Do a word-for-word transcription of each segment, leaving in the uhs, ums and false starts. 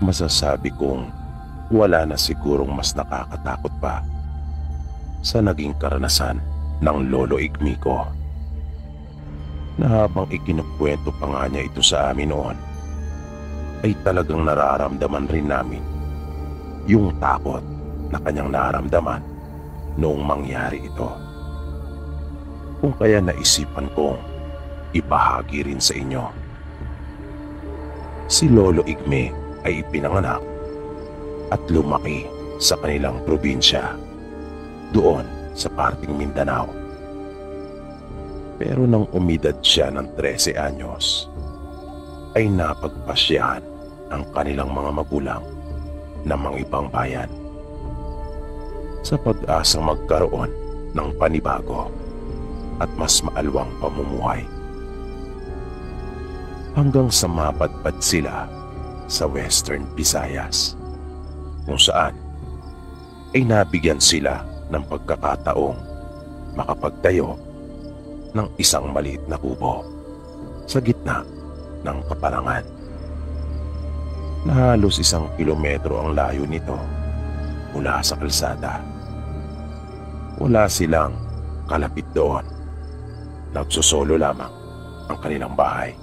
Masasabi kong wala na sigurong mas nakakatakot pa sa naging karanasan ng Lolo Igme ko. Na habang ikinukwento pa nga niya ito sa amin noon, ay talagang nararamdaman rin namin yung takot na kanyang nararamdaman noong mangyari ito. Kung kaya naisipan kong ibahagi rin sa inyo. Si Lolo Igme ay ipinanganak at lumaki sa kanilang probinsya, doon sa parting Mindanao. Pero nang umidad siya ng trese anyos, ay napagpasyahan ang kanilang mga magulang ng mga ibang bayan sa pag-asang magkaroon ng panibago at mas maalwang pamumuhay. Hanggang sa mapadpad sila sa Western Visayas, kung saan ay nabigyan sila ng pagkakataong makapagtayo ng isang maliit na kubo sa gitna ng kaparangan. Na halos isang kilometro ang layo nito mula sa kalsada. Wala silang kalapit doon. Nagsosolo lamang ang kanilang bahay.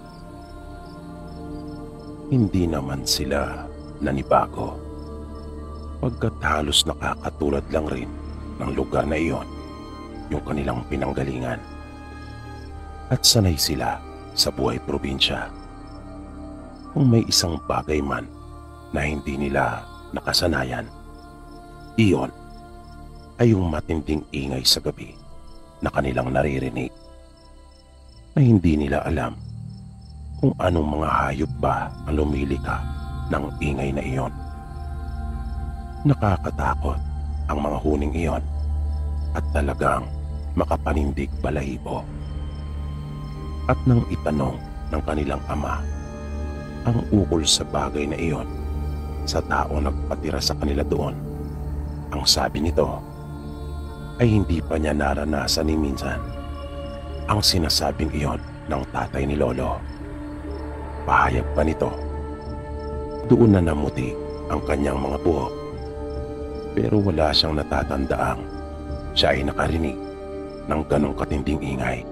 Hindi naman sila nanibago, pagkat halos nakakatulad lang rin ng lugar na iyon yung kanilang pinanggalingan. At sanay sila sa buhay probinsya. Kung may isang bagay man na hindi nila nakasanayan, iyon ay yung matinding ingay sa gabi na kanilang naririnig, na hindi nila alam kung anong mga hayop ba ang lumilika ng ingay na iyon. Nakakatakot ang mga huning iyon at talagang makapanindig balahibo. At nang itanong ng kanilang ama ang ukol sa bagay na iyon sa taong nagpatira sa kanila doon, ang sabi nito ay hindi pa niya naranasan ni minsan ang sinasabing iyon ng tatay ni Lolo. Pahayag pa nito, doon na namuti ang kanyang mga buhok, pero wala siyang natatandaang siya ay nakarinig ng ganong katinding ingay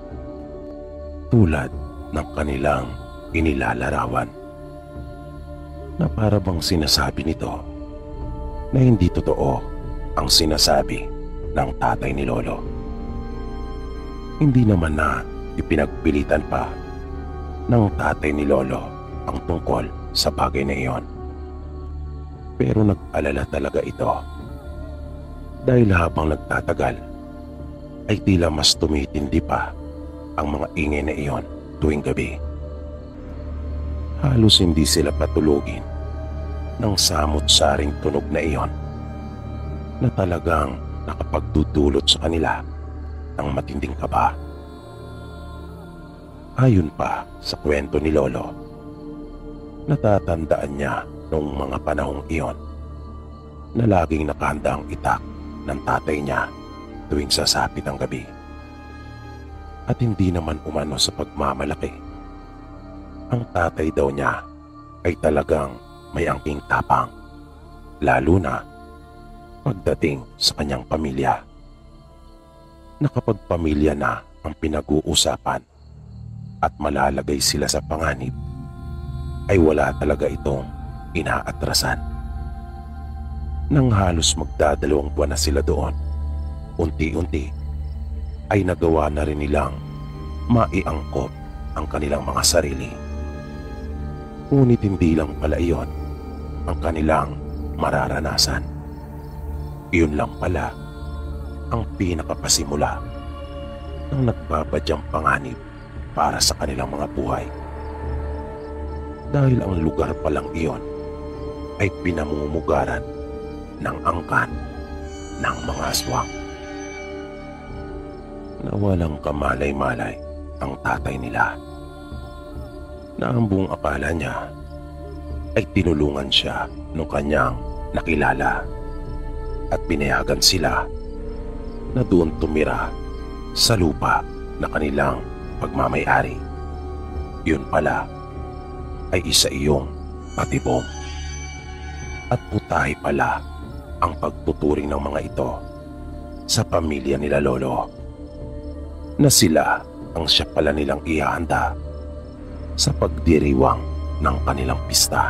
tulad ng kanilang inilalarawan, na para bang sinasabi nito na hindi totoo ang sinasabi ng tatay ni Lolo. Hindi naman na ipinagpilitan pa ng tatay ni Lolo ang tungkol sa bagay na iyon. Pero nag-alala talaga ito dahil habang nagtatagal ay tila mas tumitindi pa ang mga ingay na iyon tuwing gabi. Halos hindi sila patulugin ng samot-saring tunog na iyon na talagang nakapagdudulot sa kanila ng matinding kaba. Ayon pa sa kwento ni Lolo, natatandaan niya noong mga panahong iyon na laging nakahanda ang itak ng tatay niya tuwing sasapit ang gabi. At hindi naman umano sa pagmamalaki. Ang tatay daw niya ay talagang may angking tapang, lalo na pagdating sa kanyang pamilya. Na kapag pamilya na ang pinag-uusapan at malalagay sila sa panganib, ay wala talaga itong inaatrasan. Nang halos magdadalawang buwan na sila doon, unti-unti ay nagawa na rin nilang maiangkop ang kanilang mga sarili. Ngunit hindi lang pala iyon ang kanilang mararanasan. Iyon lang pala ang pinakapasimula ng nagbabadyang panganib para sa kanilang mga buhay. Dahil ang lugar palang iyon ay pinamumugaran ng angkan ng mga aswang. Na walang kamalay-malay ang tatay nila, na ang buong akala niya ay tinulungan siya ng kanyang nakilala at pinayagan sila na doon tumira sa lupa na kanilang pagmamay-ari. Yun pala ay isa iyong patibong. At putahe pala ang pagtuturing ng mga ito sa pamilya nila Lolo, na sila ang siya pala nilang ihahanda sa pagdiriwang ng kanilang pista.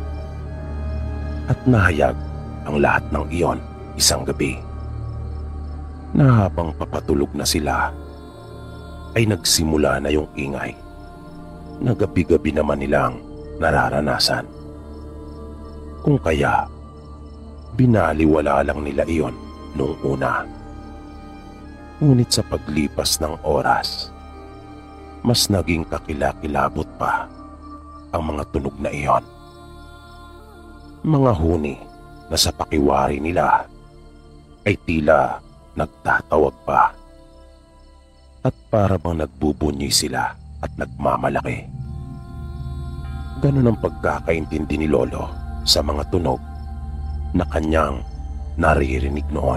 At nahayag ang lahat ng iyon isang gabi, na habang papatulog na sila ay nagsimula na yung ingay na gabi-gabi naman nilang nararanasan. Kung kaya binaliwala lang nila iyon noong una. Ngunit sa paglipas ng oras, mas naging kakilakilabot pa ang mga tunog na iyon. Mga huni na sa pakiwari nila ay tila nagtatawag pa, at para bang nagbubunyi sila at nagmamalaki. Ganun ang pagkakaintindi ni Lolo sa mga tunog na kanyang naririnig noon.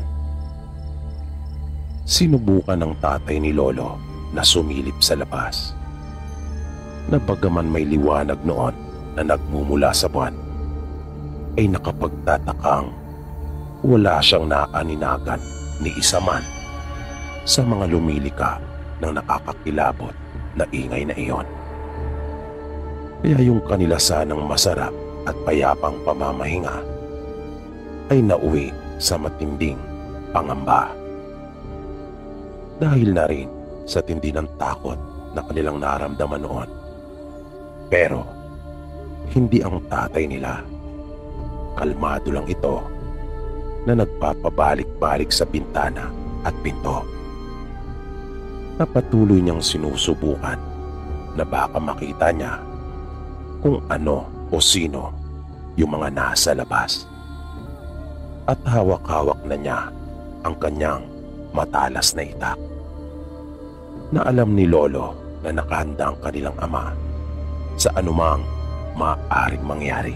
Sinubukan ng tatay ni Lolo na sumilip sa labas, na bagaman may liwanag noon na nagmumula sa buwan, ay nakapagtatakang wala siyang naaninagan ni isa man sa mga lumilika ng nakakakilabot na ingay na iyon. Kaya yung kanila sanang masarap at payapang pamamahinga ay nauwi sa matinding pangamba. Dahil na rin sa tindi ng takot na kanilang naramdaman noon. Pero hindi ang tatay nila. Kalmado lang ito na nagpapabalik-balik sa bintana at pinto, na patuloy niyang sinusubukan na baka makita niya kung ano o sino yung mga nasa labas. At hawak-hawak na niya ang kanyang matalas na itak, na alam ni Lolo na nakahanda ang kanilang ama sa anumang maaaring mangyari.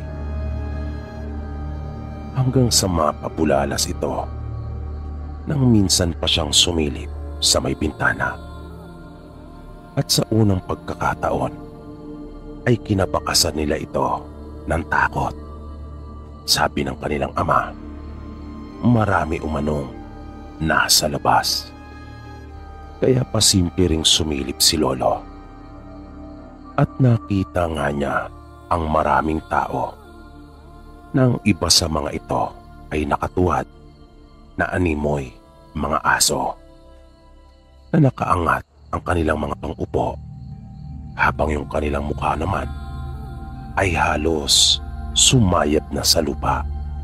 Hanggang sa mapabulalas ito nang minsan pa siyang sumilip sa may bintana. At sa unang pagkakataon ay kinabakasan nila ito ng takot. Sabi ng kanilang ama, marami umanong nasa labas. Kaya pasimple ring sumilip si Lolo. At nakita nga niya ang maraming tao, nang iba sa mga ito ay nakatuwad na animoy mga aso, na nakaangat ang kanilang mga pangupo, habang yung kanilang mukha naman ay halos sumayap na sa lupa.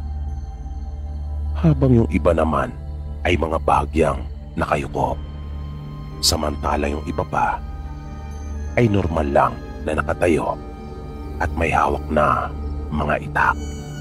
Habang yung iba naman ay mga bahagyang nakayuko, samantala yung iba pa ay normal lang na nakatayo at may hawak na mga itak.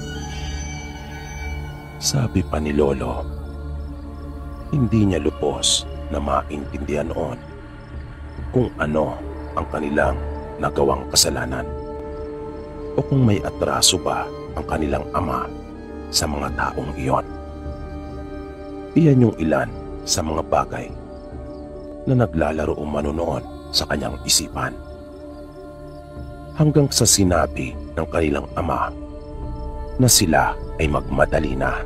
Sabi pa ni Lolo, hindi niya lubos na maintindihan noon kung ano ang kanilang nagawang kasalanan, o kung may atraso ba ang kanilang ama sa mga taong iyon. Iyan yung ilan sa mga bagay na naglalaro umano noon sa kanyang isipan, hanggang sa sinabi ng kanilang ama na sila ay magmadali na.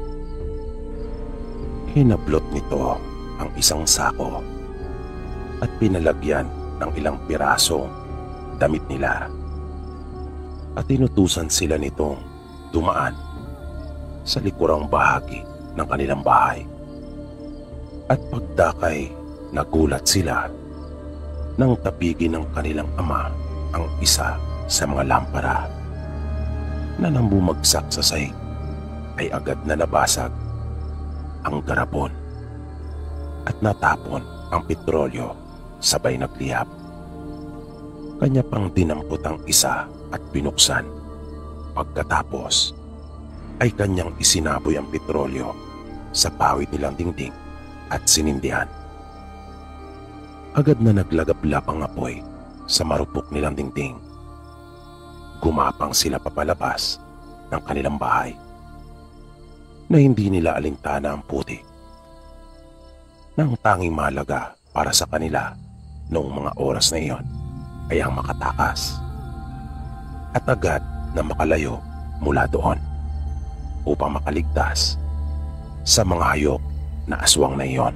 Hinablot nito ang isang sako at pinalagyan ng ilang pirasong damit nila, at inutusan sila nitong dumaan sa likurang bahagi ng kanilang bahay. At pagdakay, nagulat sila nang tapigin ng kanilang ama ang isa sa mga lampara, na nang bumagsak sa sahig ay agad na nabasag ang garapon at natapon ang petrolyo sabay nagliyab. Kanya pang dinampot ang isa at binuksan. Pagkatapos ay kanyang isinaboy ang petrolyo sa pawid nilang dingding at sinindihan. Agad na naglagablap ang apoy sa marupok nilang dingding. Gumapang sila papalabas ng kanilang bahay, na hindi nila alintana ang puti, nang tanging mahalaga para sa kanila noong mga oras na iyon ay ang makatakas at agad na makalayo mula doon. upang makaligtas sa mga hayop na aswang na iyon.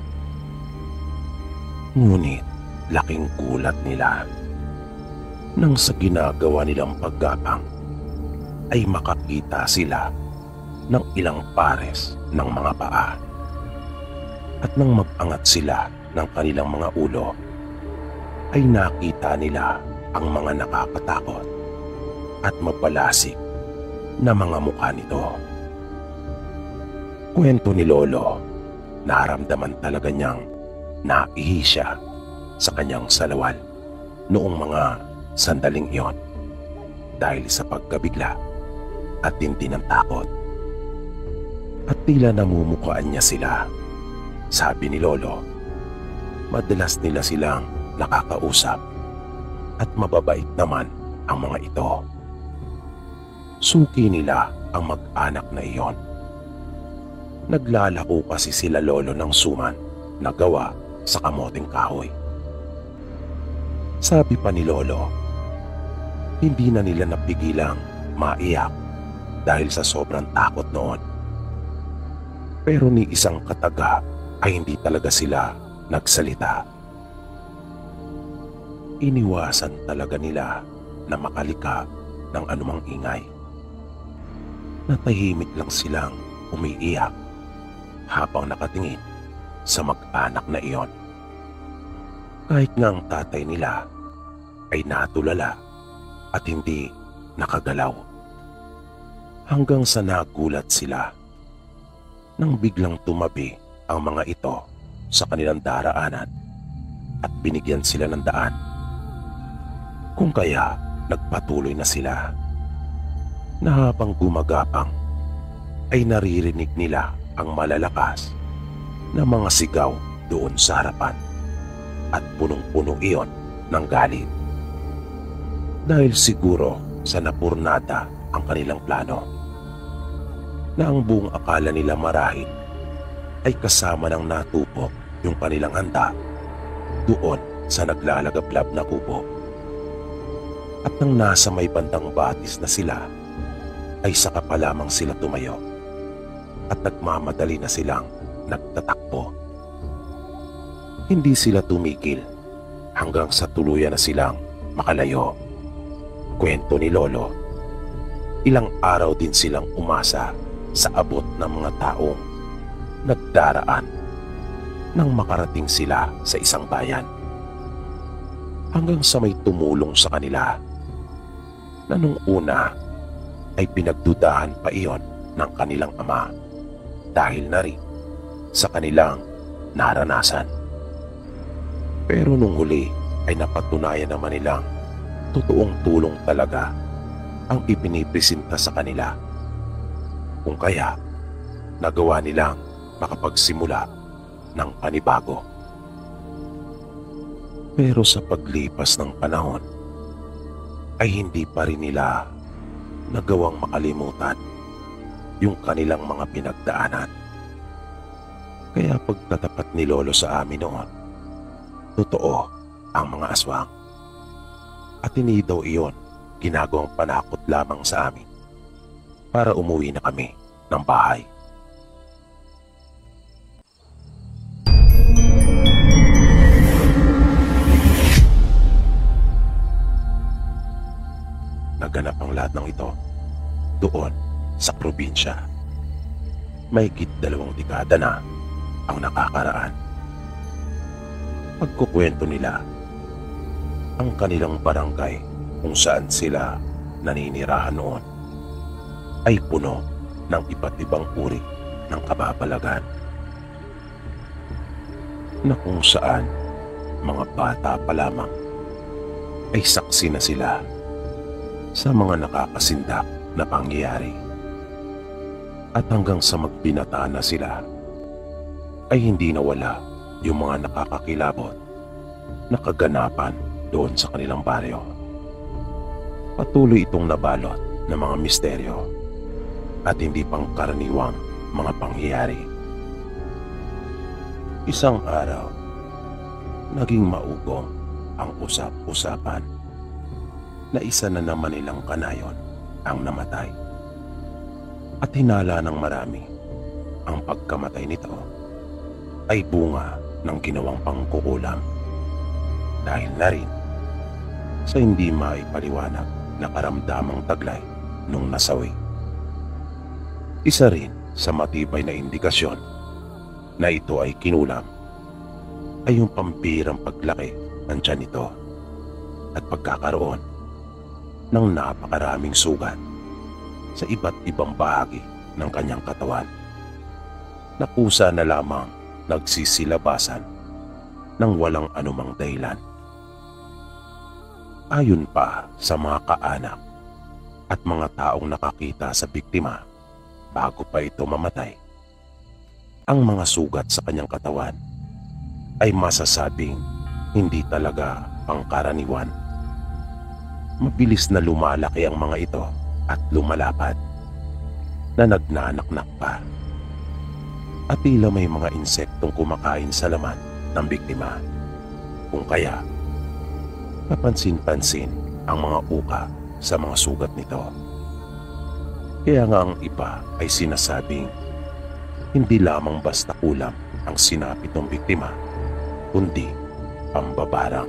Ngunit laking gulat nila nang sa ginagawa nilang paggapang ay makakita sila ng ilang pares ng mga paa. At nang mag-angat sila ng kanilang mga ulo, ay nakita nila ang mga nakakatakot at mapalasik na mga mukha nito. Kwento ni Lolo, naramdaman talaga niyang naihi siya sa kanyang salawal noong mga sandaling iyon dahil sa pagkabigla at tindi ng takot. At tila namumukhaan niya sila. Sabi ni Lolo, madalas nila silang nakakausap at mababait naman ang mga ito. Suki nila ang mag-anak na iyon. Naglalako kasi sila Lolo ng suman na gawa sa kamoting kahoy. Sabi pa ni Lolo, hindi na nila napigilang maiyak dahil sa sobrang takot noon. Pero ni isang kataga ay hindi talaga sila nagsalita. Iniwasan talaga nila na makalika ng anumang ingay. Natahimik lang silang umiiyak habang nakatingin sa mag-anak na iyon. Kahit nga ang tatay nila ay natulala at hindi nakagalaw. Hanggang sa nagulat sila nang biglang tumabi ang mga ito sa kanilang daraanan at binigyan sila ng daan. Kung kaya nagpatuloy na sila na habang gumagapang ay naririnig nila ang malalakas na mga sigaw doon sa harapan at punong-puno iyon ng galit. Dahil siguro sa napurnada ang kanilang plano na ang buong akala nila marahil ay kasama ng natupok yung kanilang handa doon sa naglalagablab na kubo. At nang nasa may bandang batis na sila ay saka pa lamang sila tumayo at nagmamadali na silang nagtatakbo. Hindi sila tumigil hanggang sa tuluyan na silang makalayo. Kwento ni Lolo, ilang araw din silang umasa sa abot ng mga taong nagdaraan nang makarating sila sa isang bayan. Hanggang sa may tumulong sa kanila na nung una ay pinagdudahan pa iyon ng kanilang ama dahil na rin sa kanilang naranasan. Pero nung huli ay napatunayan naman nilang totoong tulong talaga ang ipinipresenta sa kanila. Kung kaya nagawa nilang makapagsimula ng panibago. Pero sa paglipas ng panahon ay hindi pa rin nila nagawang makalimutan yung kanilang mga pinagdaanan. Kaya pagtatapat ni Lolo sa amin noon, totoo ang mga aswang. At hindi daw iyon ginagawang panakot lamang sa amin para umuwi na kami ng bahay. Naganap ang lahat ng ito doon sa probinsya. Mahigit dalawang dekada na ang nakakaraan. Pagkukwento nila, ang kanilang barangay kung saan sila naninirahan noon ay puno ng iba't ibang uri ng kababalagan na kung saan mga bata pa lamang ay saksi na sila sa mga nakakasindak na pangyayari. At hanggang sa magbinata na sila ay hindi nawala yung mga nakakakilabot na kaganapan doon sa kanilang baryo. Patuloy itong nabalot ng mga misteryo at hindi pangkaraniwang mga pangyayari. Isang araw, naging maugong ang usap-usapan na isa na naman nilang kanayon ang namatay. At hinala ng marami ang pagkamatay nito ay bunga ng ginawang pangkukulam dahil na rin sa hindi maipaliwanag na karamdamang taglay nung nasawi. Isa rin sa matibay na indikasyon na ito ay kinulam ay yung pambihirang paglaki ng tiyan nito at pagkakaroon ng napakaraming sugat sa iba't ibang bahagi ng kanyang katawan na kusa na lamang nagsisilabasan ng walang anumang dahilan. Ayon pa sa mga kaanak at mga taong nakakita sa biktima bago pa ito mamatay, ang mga sugat sa kanyang katawan ay masasabing hindi talaga pangkaraniwan. Mabilis na lumalaki ang mga ito at lumalapad na nagnanaknak pa. At tila may mga insektong kumakain sa laman ng biktima. Kung kaya, kapansin-pansin ang mga uka sa mga sugat nito. Kaya nga ang iba ay sinasabing hindi lamang basta kulam ang sinapit ng biktima, kundi pambabarang.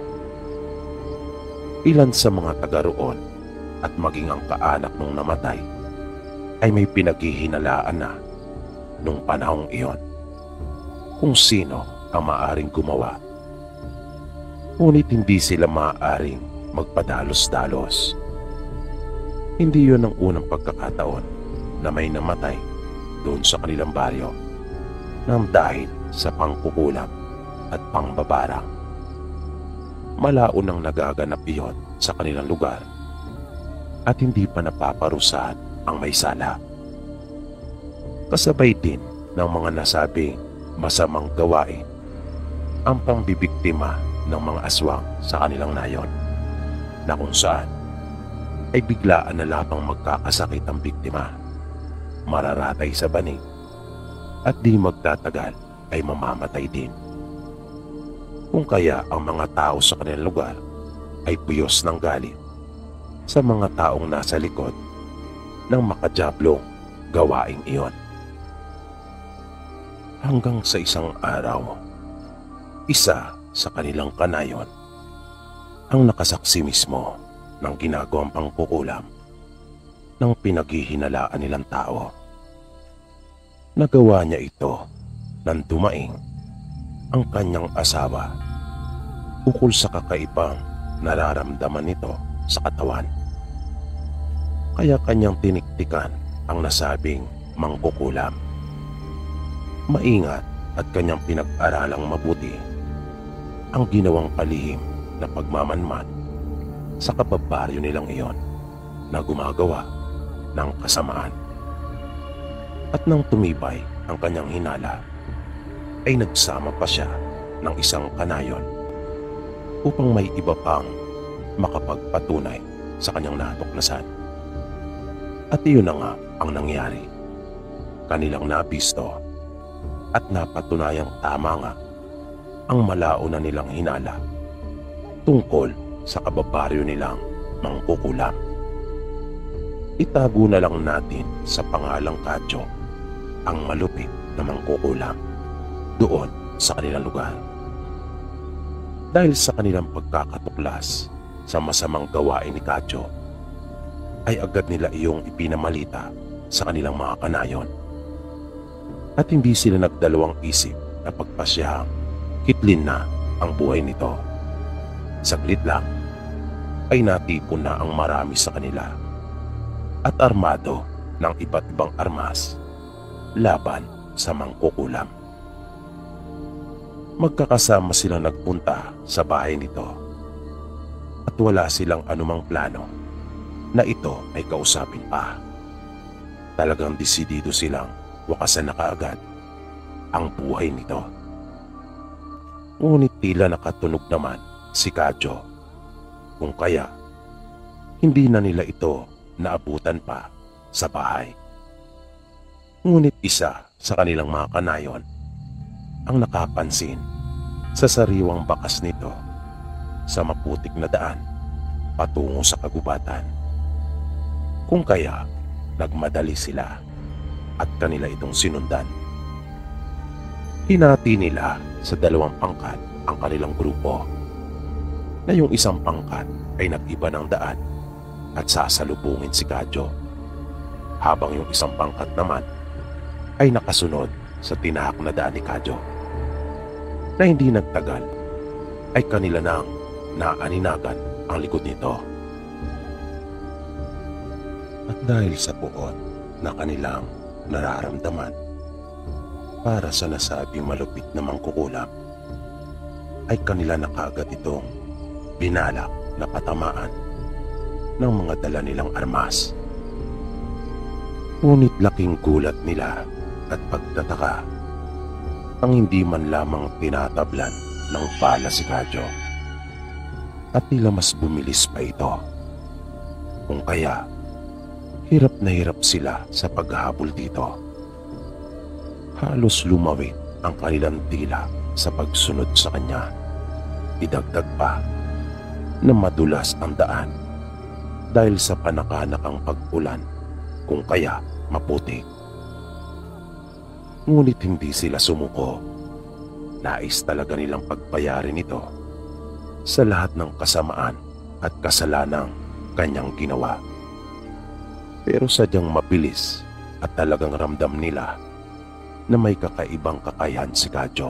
Ilan sa mga taga roon at maging ang kaanak nung namatay ay may pinaghihinalaan na nung panahong iyon kung sino ang maaaring gumawa. Ngunit hindi sila maaaring magpadalos-dalos. Hindi yun ang unang pagkakataon na may namatay doon sa kanilang baryo nang dahil sa pangkukulam at pangbabarang. Malao nang nagaganap iyon sa kanilang lugar at hindi pa napaparusahan ang may sala. Kasabay din ng mga nasabing masamang gawain ang pambibiktima ng mga aswang sa kanilang nayon, na kung saan ay biglaan na lamang magkakasakit ang biktima, mararatay sa banig at di magtatagal ay mamamatay din. Kung kaya ang mga tao sa kanilang lugar ay puyos ng galit sa mga taong nasa likod ng makajablong gawaing iyon. Hanggang sa isang araw, isa sa kanilang kanayon ang nakasaksi mismo ng ginagawang pangkukulam ng pinaghihinalaan nilang tao. Nagawa niya ito nang dumaing ang kanyang asawa ukol sa kakaibang nararamdaman nito sa katawan. Kaya kanyang tiniktikan ang nasabing mangkukulam. Maingat at kanyang pinag-aralang mabuti ang ginawang palihim na pagmamanman sa kababaryo nilang iyon na gumagawa ng kasamaan. At nang tumibay ang kanyang hinala, ay nagsama pa siya ng isang kanayon upang may iba pang makapagpatunay sa kanyang natuklasan. At iyon na nga ang nangyari. Kanilang nabisto at napatunayang tama nga ang malao na nilang hinala tungkol sa kababaryo nilang mangkukulam. Itago na lang natin sa pangalang Kadyo ang malupit na mangkukulam doon sa kanilang lugar. Dahil sa kanilang pagkakatuklas sa masamang gawain ni Kadyo, ay agad nila iyong ipinamalita sa kanilang mga kanayon. At hindi sila nagdalawang isip na pagpasyahang kitlin na ang buhay nito. Saglit lang ay natipon na ang marami sa kanila at armado ng iba't ibang armas laban sa mangkukulam. Magkakasama silang nagpunta sa bahay nito at wala silang anumang plano na ito ay kausapin pa. Talagang desidido silang wakasan na kaagad ang buhay nito. Ngunit tila nakatunog naman si Kadyo, kung kaya hindi na nila ito naabutan pa sa bahay. Ngunit isa sa kanilang mga kanayon ang nakapansin sa sariwang bakas nito sa maputik na daan patungo sa kagubatan. Kung kaya nagmadali sila at kanila itong sinundan. Hinati nila sa dalawang pangkat ang kanilang grupo, na yung isang pangkat ay nag-iba ng daan at sasalubungin si Kadyo, habang yung isang pangkat naman ay nakasunod sa tinahak na daan ni Kadyo, na hindi nagtagal ay kanila nang naaninagan ang likod nito. At dahil sa puot na kanilang nararamdaman para sa nasabing malupit na mangkukulam, ay kanila na kaagad itong binalak na patamaan ng mga dala nilang armas. Ngunit laking gulat nila at pagtataka ang hindi man lamang tinatablan ng bala si Kadyo, at tila mas bumilis pa ito. Kung kaya, hirap na hirap sila sa paghahabol dito. Halos lumawit ang kanilang tila sa pagsunod sa kanya. Idagdag pa na madulas ang daan dahil sa panakanakang pag-ulan, kung kaya maputik. Ngunit hindi sila sumuko. Nais talaga nilang pagbayarin ito sa lahat ng kasamaan at kasalanang kanyang ginawa. Pero sadyang mabilis at talagang ramdam nila na may kakaibang kakayahan si Kadyo.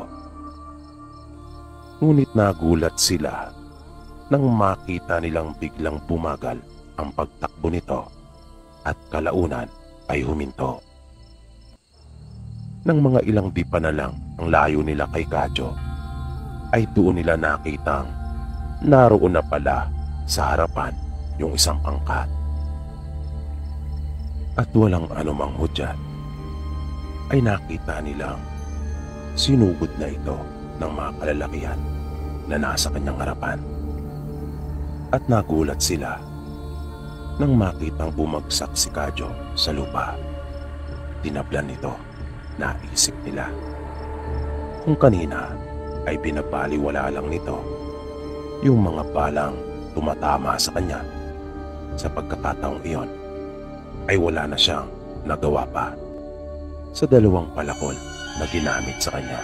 Ngunit nagulat sila nang makita nilang biglang bumagal ang pagtakbo nito at kalaunan ay huminto. Nang mga ilang dipa na lang ang layo nila kay Kadyo, ay doon nila nakitang naroon na pala sa harapan yung isang pangkat. At walang anumang hudyat, ay nakita nilang sinugod na ito ng mga kalalakihan na nasa kanyang harapan. At nagulat sila nang makitang bumagsak si Kadyo sa lupa. Tinablan nito, naisip nila. Kung kanina ay binabaliwala lang nito yung mga balang tumatama sa kanya, sa pagkakataong iyon ay wala na siyang nagawa pa sa dalawang palakol na ginamit sa kanya.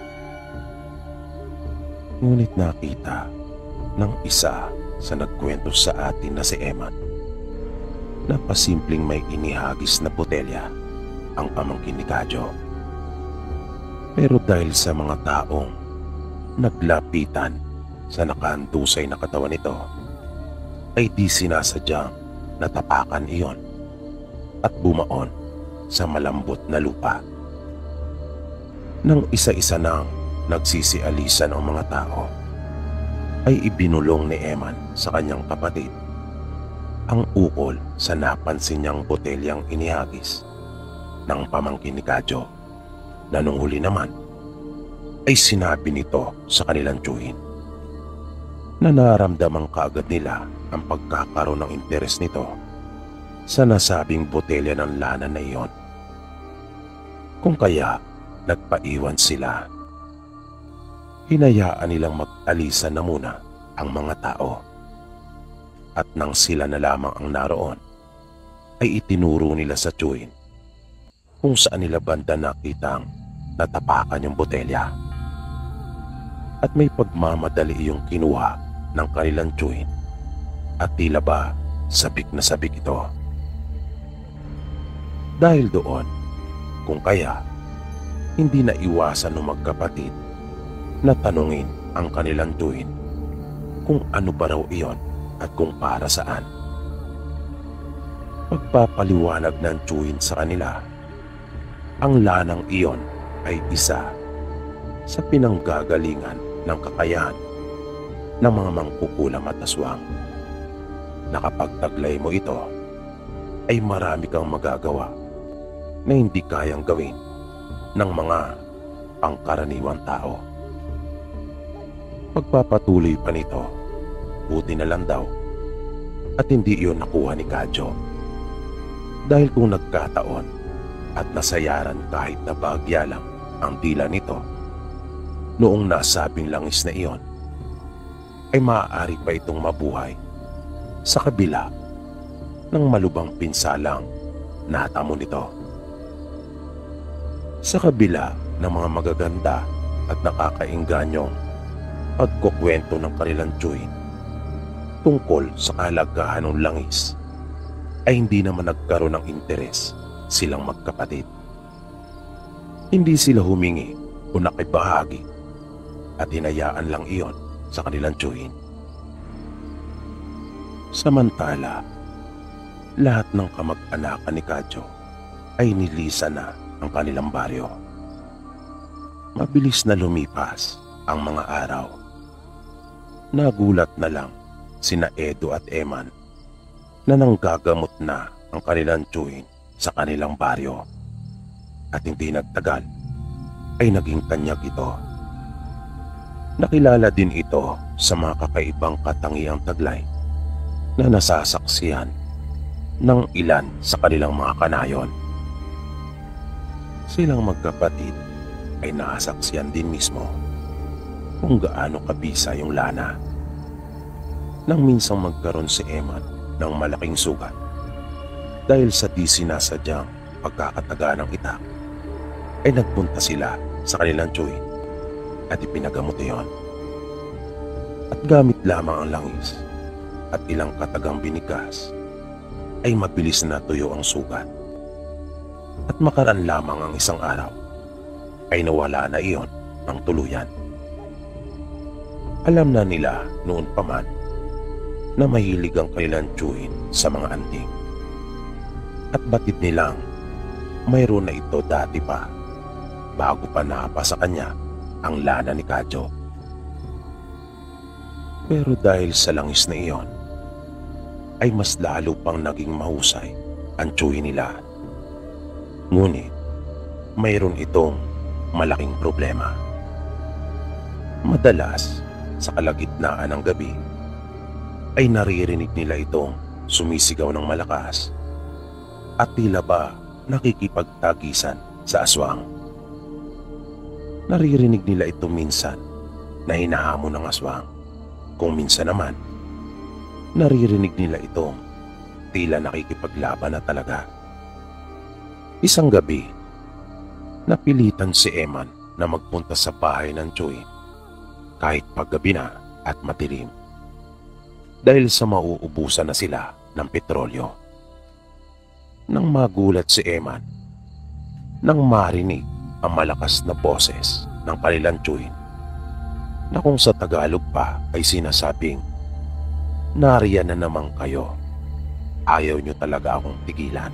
Ngunit nakita ng isa sa nagkwento sa atin na si Eman na pasimpleng may inihagis na botelya ang pamangkin ni Kadyo. Pero dahil sa mga taong naglapitan sa nakahandusay na katawan nito, ay di sinasadyang natapakan iyon at bumaon sa malambot na lupa. Nang isa-isa nang nagsisialisan ang mga tao, ay ibinulong ni Eman sa kanyang kapatid ang ukol sa napansin niyang botelyang inihagis ng pamangkin ni Kadyo, na nung huli naman ay sinabi nito sa kanilang tiyuhin na naramdaman kaagad nila ang pagkakaroon ng interes nito sa nasabing botelya ng lana na iyon. Kung kaya nagpaiwan sila. Hinayaan nilang mag-alisan na muna ang mga tao. At nang sila na lamang ang naroon, ay itinuro nila sa tiyuhin kung saan nila banda nakitang natapakan yung botelya. At may pagmamadali yung kinuha ng kanilang tiyuhin, at tila ba sabik na sabik ito. Dahil doon, kung kaya, hindi na iwasan ng magkapatid na tanungin ang kanilang tiyuhin kung ano ba raw iyon at kung para saan. Pagpapaliwanag ng tiyuhin sa kanila, ang lanang iyon ay isa sa pinanggagalingan ng kakayahan ng mga mangkukulam at aswang, na kapag taglay mo ito, ay marami kang magagawa na hindi kayang gawin ng mga pangkaraniwang tao. Pagpapatuloy pa nito, buti na lang daw at hindi iyon nakuha ni Kadyo, dahil kung nagkataon at nasayaran kahit na bahagya lang ang dila nito noong nasabing langis na iyon, ay maaari pa itong mabuhay sa kabila ng malubang pinsalang natamo nito. Sa kabila ng mga magaganda at nakakaingganyong pagkukwento ng kanilang tiyuhin tungkol sa kahalagahan ng langis, ay hindi naman nagkaroon ng interes silang magkapatid. Hindi sila humingi o nakibahagi at hinayaan lang iyon sa kanilang tiyuhin. Samantala, lahat ng kamag-anakan ni Kadyo ay nilisan na ang kanilang baryo. Mabilis na lumipas ang mga araw. Nagulat na lang sina Edo at Eman na nanggagamot na ang kanilang tiyuhin sa kanilang baryo. At hindi nagtagal ay naging tanyag ito. Nakilala din ito sa mga kakaibang katangiang taglay na nasasaksihan ng ilan sa kanilang mga kanayon. Silang magkapatid ay nasaksihan din mismo kung gaano kabisa yung lana. Nang minsang magkaroon si Eman ng malaking sugat dahil sa di sinasadyang pagkakataga ng itak, ay nagpunta sila sa kanilang tiyuhin at ipinagamot iyon. At gamit lamang ang langis at ilang katagang binigas ay mabilis na tuyo ang sugat. At makaraan lamang ang isang araw ay nawala na iyon ng tuluyan. Alam na nila noon pa man na mahilig ang kanilang tiyuhin sa mga anting. At batid nilang mayroon na ito dati pa bago pa napa sa kanya ang lana ni Kadyo. Pero dahil sa langis na iyon, ay mas lalo pang naging mahusay ang tiyuhin nila. Ngunit mayroon itong malaking problema. Madalas sa kalagitnaan ng gabi ay naririnig nila itong sumisigaw ng malakas at tila ba nakikipagtagisan sa aswang. Naririnig nila ito minsan na hinahamon ng aswang, kung minsan naman naririnig nila itong tila nakikipaglaban na talaga. Isang gabi, napilitan si Eman na magpunta sa bahay ng tiyuhin kahit paggabi na at madilim dahil sa mauubusan na sila ng petrolyo. Nang magulat si Eman nang marinig ang malakas na boses ng kanilang tiyuhin na kung sa Tagalog pa ay sinasabing, "Nariyan na naman kayo, ayaw nyo talaga akong tigilan."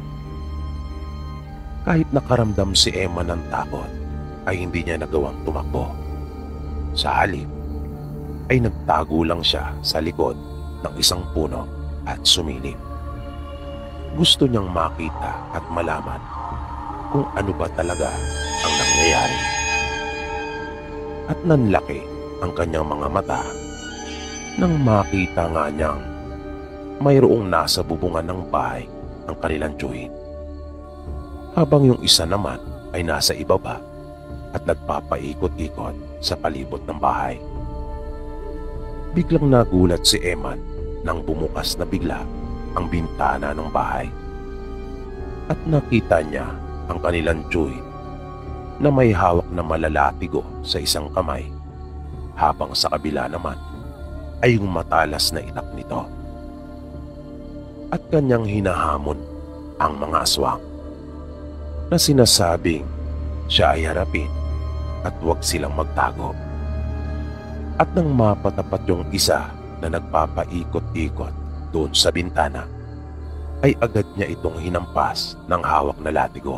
Kahit nakaramdam si Eman ng takot ay hindi niya nagawang tumakbo. Sa halip ay nagtago lang siya sa likod ng isang puno at sumilip. Gusto niyang makita at malaman kung ano ba talaga ang nangyayari. At nanlaki ang kanyang mga mata nang makita nga niyang mayroong nasa bubungan ng bahay ang kanilang tiyuhin, habang yung isa naman ay nasa ibaba at nagpapaikot-ikot sa palibot ng bahay. Biglang nagulat si Eman nang bumukas na bigla ang bintana ng bahay at nakita niya ang kanilang tiyuhin na may hawak na malalatigo sa isang kamay, habang sa kabila naman ay yung matalas na itak nito. At kanyang hinahamon ang mga aswang na sinasabing siya ay harapin at huwag silang magtago. At nang mapatapat yung isa na nagpapaikot-ikot doon sa bintana, ay agad niya itong hinampas ng hawak na latigo.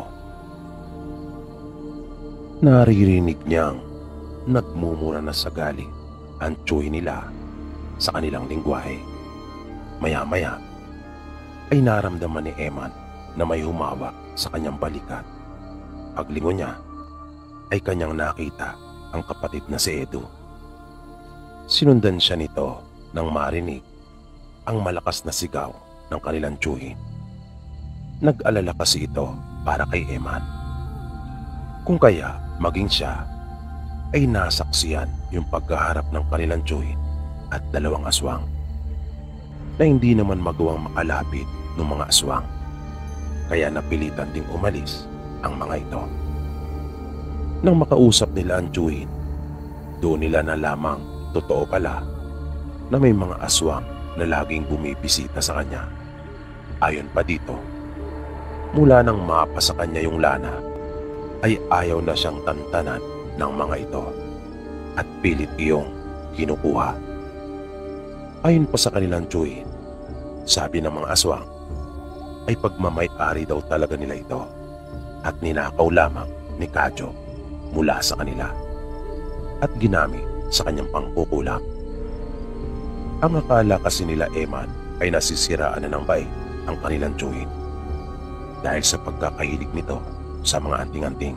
Naririnig niyang nagmumura na sa galing ang tiyuhin nila sa kanilang lingwahe. Maya-maya ay naramdaman ni Eman na may humawak sa kanyang balikat. Paglingon niya ay kanyang nakita ang kapatid na si Edo. Sinundan siya nito nang marinig ang malakas na sigaw ng kanilang tiyuhin. Nag-alala kasi ito para kay Eman, kung kaya maging siya ay nasaksiyan yung pagkaharap ng kanilang tiyuhin at dalawang aswang na hindi naman magawang makalapit ng mga aswang, kaya napilitan ding umalis ang mga ito. Nang makausap nila ang Juin, doon nila na lamang totoo pala na may mga aswang na laging bumibisita sa kanya. Ayon pa dito, mula nang mapa sa kanya yung lana, ay ayaw na siyang tantanan ng mga ito at pilit iyong kinukuha. Ayon pa sa kanilang Juin, sabi ng mga aswang, ay pagmamay-ari daw talaga nila ito at ninakaw lamang ni Kadyo mula sa kanila at ginamit sa kanyang pangkukulam. Ang akala kasi nila Eman ay nasisiraan na ng bait ang kanilang Juin dahil sa pagkakahilig nito sa mga anting-anting.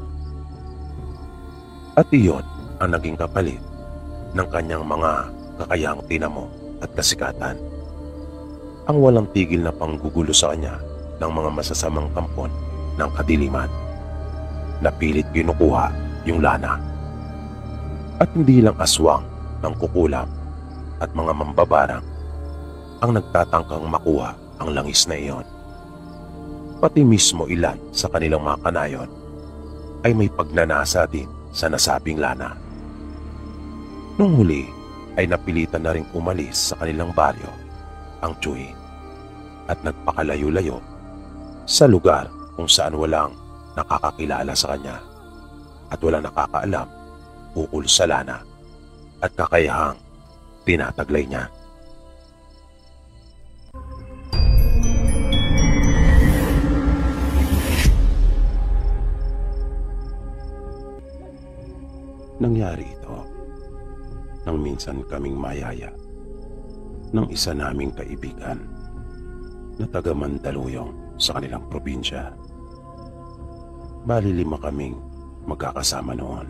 At iyon ang naging kapalit ng kanyang mga kakayahang tinamo at kasikatan. Ang walang tigil na panggugulo sa kanya ng mga masasamang kampon ng kadiliman na pilit kinukuha yung lana. At hindi lang aswang ng kukulam at mga mambabarang ang nagtatangkang makuha ang langis na iyon. Pati mismo ilan sa kanilang mga kanayon ay may pagnanasa din sa nasabing lana. Nung huli ay napilitan na rin umalis sa kanilang baryo ang Juin at nagpakalayo-layo sa lugar kung saan walang nakakakilala sa kanya at walang nakakaalam ukol sa lana at kakayahang tinataglay niya. Nangyari ito nang minsan kaming mayaya ng isa naming kaibigan na taga Mandaluyong sa kanilang probinsya. Bali lima kaming magkakasama noon.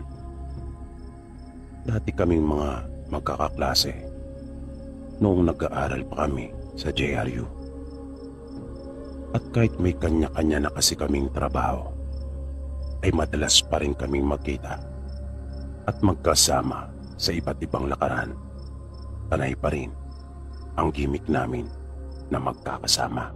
Dati kaming mga magkakaklase noong nag-aaral pa kami sa J R U. At kahit may kanya-kanya na kasi kaming trabaho, ay madalas pa rin kaming magkita at magkasama sa iba't ibang lakaran. Panay pa rin ang gimmick namin na magkakasama.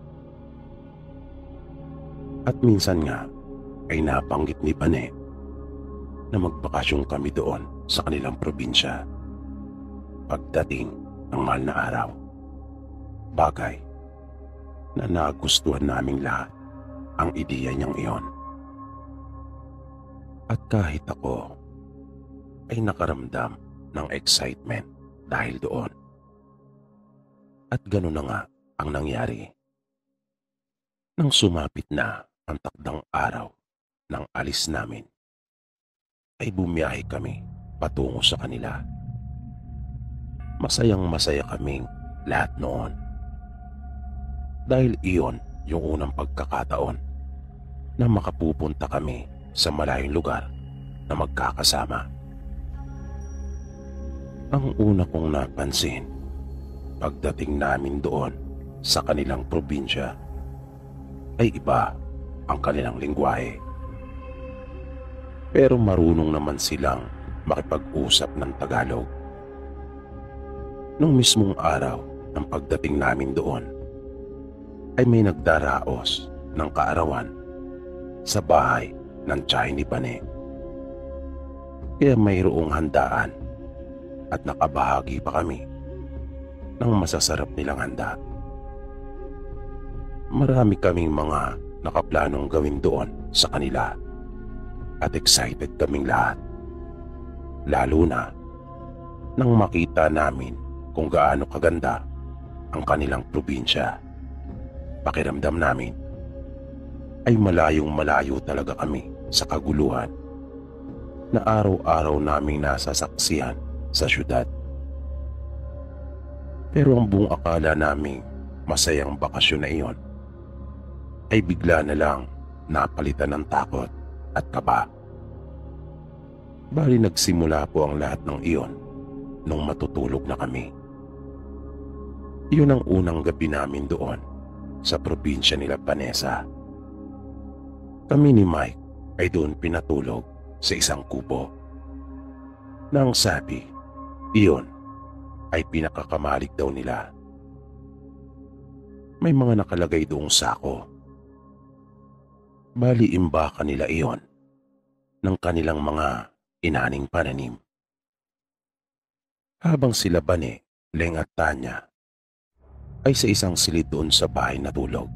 At minsan nga ay nabanggit ni Pane na magbakasyon kami doon sa kanilang probinsya pagdating ng mahal na araw. Bagay na nagustuhan naming lahat ang ideya niyang iyon. At kahit ako ay nakaramdam ng excitement dahil doon. At gano'n na nga ang nangyari. Nang sumapit na ang takdang araw ng alis namin, ay bumiyahe kami patungo sa kanila. Masayang masaya kaming lahat noon. Dahil iyon yung unang pagkakataon na makapupunta kami sa malayong lugar na magkakasama. Ang una kong napansin pagdating namin doon sa kanilang probinsya ay iba ang kanilang lengguwahe. Pero marunong naman silang makipag-usap ng Tagalog. Nung mismong araw ng pagdating namin doon, ay may nagdaraos ng kaarawan sa bahay ng tiyahin ni Pane. Kaya mayroong handaan at nakabahagi pa kami ng masasarap nilang handa. Marami kaming mga nakaplanong gawin doon sa kanila at excited kaming lahat. Lalo na nang makita namin kung gaano kaganda ang kanilang probinsya. Pakiramdam namin ay malayong malayo talaga kami sa kaguluhan na araw-araw naming nasasaksihan sa syudad. Pero ang buong akala naming masayang bakasyon na iyon ay bigla na lang napalitan ng takot at kaba. Bali nagsimula po ang lahat ng iyon nung matutulog na kami. Iyon ang unang gabi namin doon sa probinsya nila Vanessa. Kami ni Mike ay doon pinatulog sa isang kubo. Nang sabi, iyon ay pinakakamalig daw nila. May mga nakalagay doong sako. Bali imbaka nila iyon ng kanilang mga inaning pananim. Habang sila Bane, Leng at Tanya ay sa isang silid doon sa bahay natulog.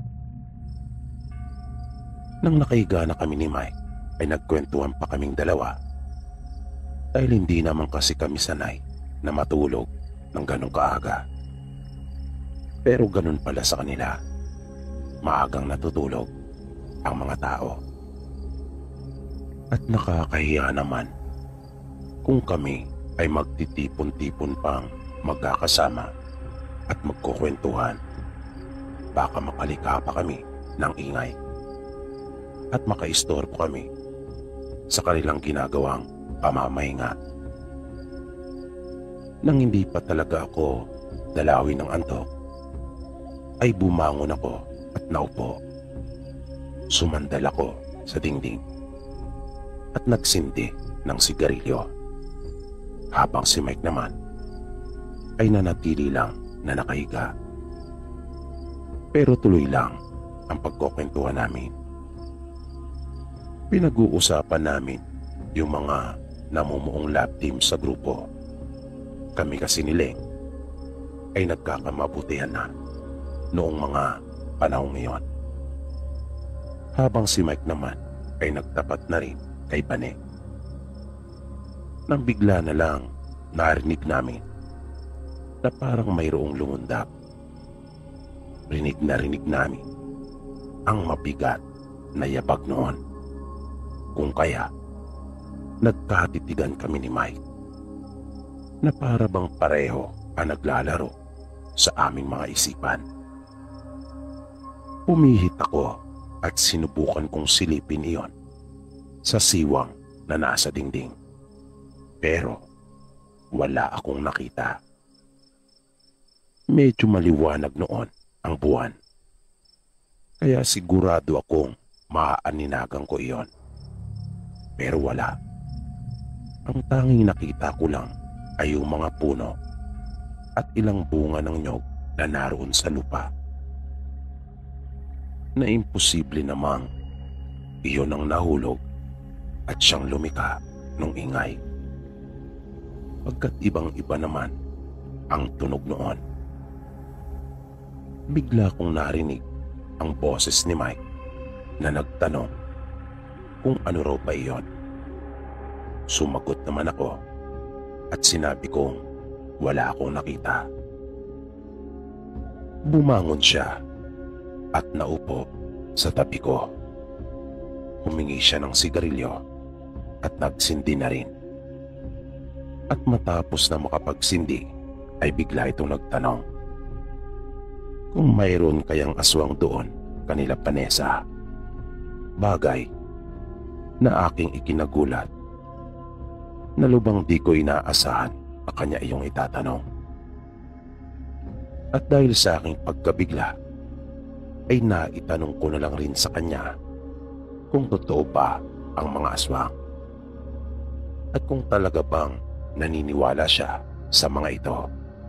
Nang nakahiga na kami ni Mike ay nagkwentuhan pa kaming dalawa dahil hindi naman kasi kami sanay na matulog ng ganong kaaga. Pero ganun pala sa kanila, maagang natutulog ang mga tao. At nakakahiya naman kung kami ay magtitipon-tipon pang magkakasama at magkukwentuhan. Baka makalika pa kami ng ingay at makaistorbo kami sa kanilang ginagawang pamamahinga. Nang hindi pa talaga ako dalawin ng antok, ay bumangon ako at naupo. Sumandal ako sa dingding at nagsindi ng sigarilyo. Habang si Mike naman ay nanatili lang na nakahiga. Pero tuloy lang ang pagkukwentuhan namin. Pinag-uusapan namin yung mga namumuong lab team sa grupo. Kami kasi ni Leng ay nagkakamabutihan na noong mga panahong ngayon. Habang si Mike naman ay nagtapat na rin kay Bane. Nang bigla na lang narinig namin na parang mayroong lumundap. Rinig na rinig namin ang mabigat na yabag noon. Kung kaya, nagkatitigan kami ni Mike na para bang pareho ang naglalaro sa aming mga isipan. Pumihit ako at sinubukan kong silipin iyon sa siwang na nasa dingding. Pero wala akong nakita. Medyo maliwanag noon ang buwan, kaya sigurado akong maaaninagan ko iyon. Pero wala. Ang tanging nakita ko lang ay yung mga puno at ilang bunga ng nyog na naroon sa lupa. Na imposible namang iyon ang nahulog at siyang lumika nung ingay. Pagkat ibang-iba naman ang tunog noon. Bigla kong narinig ang boses ni Mike na nagtanong kung ano raw ba iyon. Sumagot naman ako at sinabi kong wala akong nakita. Bumangon siya at naupo sa tabi ko. Humingi siya ng sigarilyo at nagsindi na rin. At matapos na makapagsindi ay bigla itong nagtanong kung mayroon kayang aswang doon kanila Vanessa. Bagay na aking ikinagulat na lubang di ko inaasahan na kanya iyong itatanong. At dahil sa aking pagkabigla ay naitanong ko na lang rin sa kanya kung totoo ba ang mga aswang at kung talaga bang naniniwala siya sa mga ito.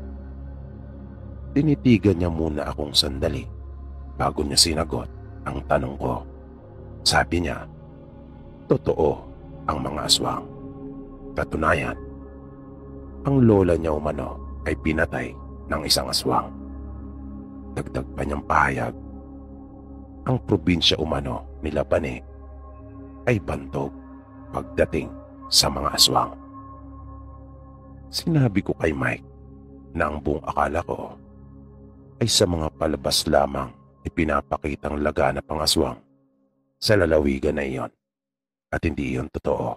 Tinitigan niya muna akong sandali bago niya sinagot ang tanong ko. Sabi niya, totoo ang mga aswang. Katunayan, ang lola niya umano ay pinatay ng isang aswang. Dagdag pa niyang pahayag, ang probinsya umano nila Bane ay bantog pagdating sa mga aswang. Sinabi ko kay Mike na ang buong akala ko ay sa mga palabas lamang ipinapakitang laganap ang aswang sa lalawigan na iyon at hindi iyon totoo.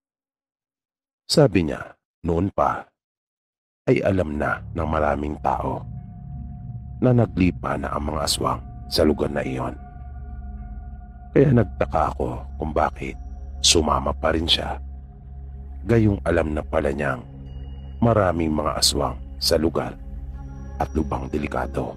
Sabi niya, noon pa ay alam na ng maraming tao na naglipa na ang mga aswang sa lugar na iyon. Kaya nagtaka ako kung bakit sumama pa rin siya. Gayong alam na pala niyang maraming mga aswang sa lugar at lubang delikado.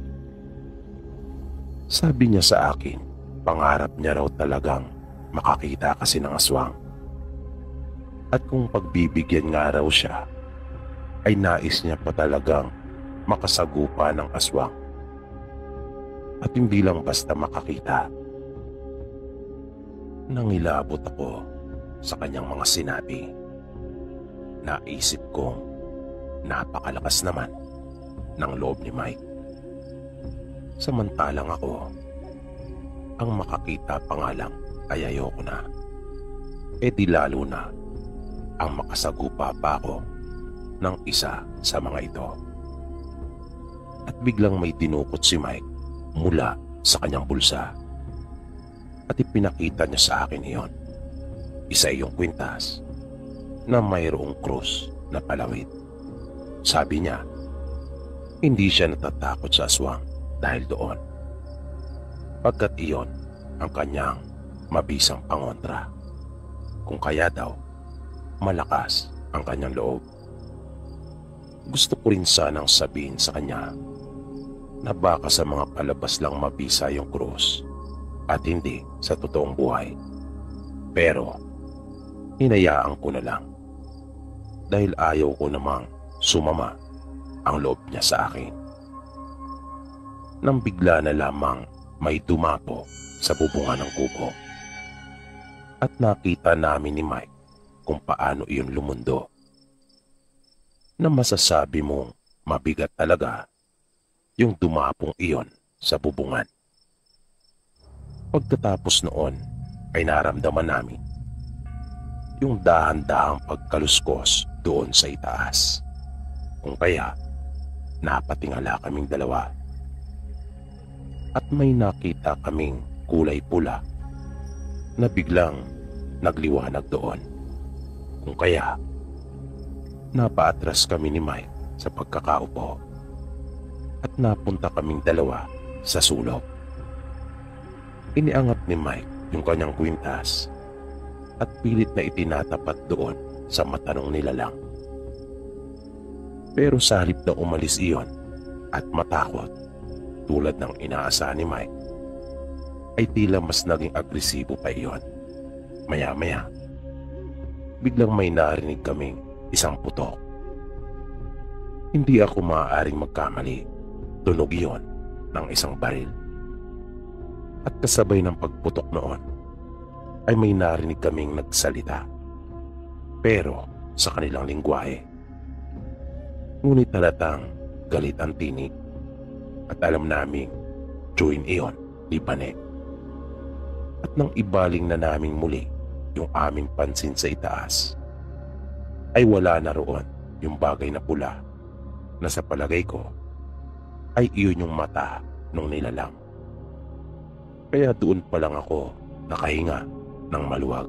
Sabi niya sa akin, pangarap niya raw talagang makakita kasi ng aswang. At kung pagbibigyan nga raw siya, ay nais niya pa talagang makasagupa ng aswang. At hindi lang basta makakita. Nangilabot ako sa kanyang mga sinabi. Naisip kong napakalakas naman ng loob ni Mike. Samantalang ako, ang makakita pa nga lang ay ayoko na. E di lalo na ang makasagupa pa ako ng isa sa mga ito. At biglang may dinukot si Mike mula sa kanyang bulsa. At ipinakita niya sa akin iyon. Isa iyong kwintas na mayroong krus na palawit. Sabi niya, hindi siya natatakot sa aswang dahil doon. Pagkat iyon ang kanyang mabisang pangontra. Kung kaya daw, malakas ang kanyang loob. Gusto ko rin sanang sabihin sa kanya na baka sa mga palabas lang mabisa yung krus at hindi sa totoong buhay. Pero, hinayaan ko na lang dahil ayaw ko namang sumama ang loob niya sa akin. Nang bigla na lamang may dumapo sa bubungan ng kubo at nakita namin ni Mike kung paano iyon lumundo, na masasabi mong mabigat talaga yung dumapong iyon sa bubungan. Pagkatapos noon ay naramdaman namin yung dahan-dahang pagkaluskos doon sa itaas. Kung kaya, napatingala kaming dalawa. At may nakita kaming kulay pula na biglang nagliwanag doon. Kung kaya, napaatras kami ni Mike sa pagkakaupo at napunta kaming dalawa sa sulok. Iniangat ni Mike yung kanyang kwintas at pilit na itinatapat doon sa matanong nilalang. Pero sa halip na umalis iyon at matakot tulad ng inaasahan ni Mike, ay tila mas naging agresibo pa iyon. Maya-maya, biglang may narinig kaming isang putok. Hindi ako maaaring magkamali. Tunog iyon ng isang baril. At kasabay ng pagputok noon, ay may narinig kaming nagsalita. Pero sa kanilang lingwahe. Ngunit halatang galit ang tinig. At alam naming tsuin iyon ni Pane. At nang ibaling na naming muli yung aming pansin sa itaas, ay wala na roon yung bagay na pula na sa palagay ko ay iyon yung mata nung nilalang. Kaya doon pa lang ako nakahinga ng maluwag.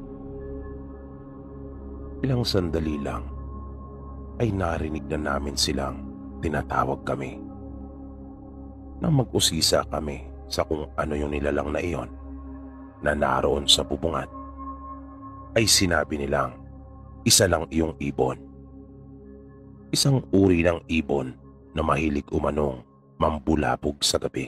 Ilang sandali lang ay narinig na namin silang tinatawag kami. Nang mag-usisa kami sa kung ano yung nilalang na iyon na naroon sa bubungan, ay sinabi nilang isa lang iyong ibon. Isang uri ng ibon na mahilig umanong mambulabog sa gabi.